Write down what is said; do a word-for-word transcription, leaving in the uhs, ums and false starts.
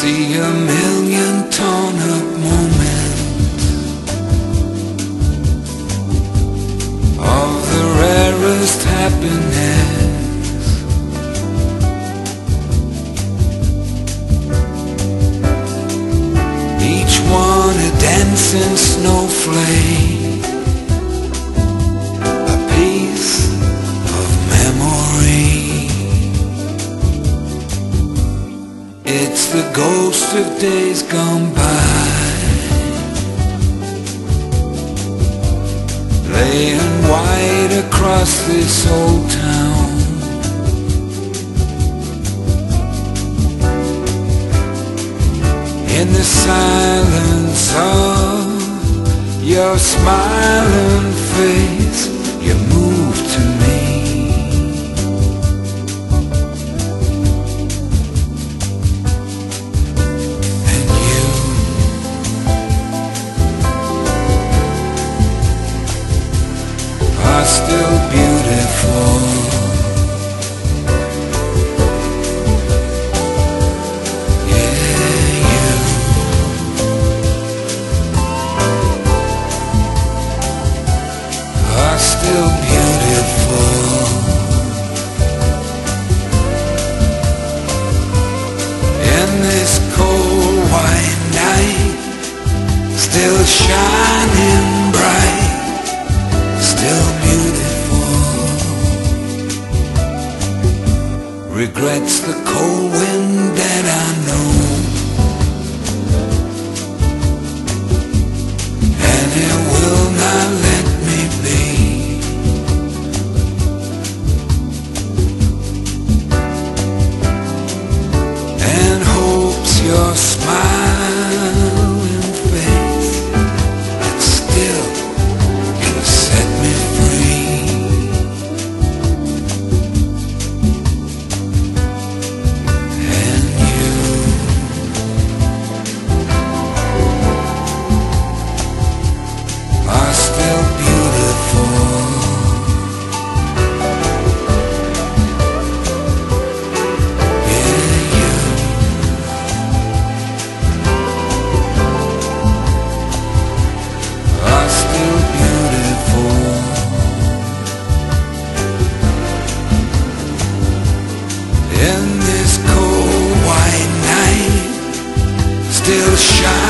see a million torn up moments of the rarest happiness. Each one a dancing snowflake, a piece of memory. It's the ghost of days gone by, laying white across this old town. In the silence of your smiling face, you move to me. Still beautiful. Yeah, you are still beautiful. In this cold white night, still shining bright, still beautiful. Regrets the cold wind that I know, and it will not let me be. And hopes your smiling face that still can set me free. And you are still beautiful. Yeah, you are still beautiful. In this cold white night, still shine.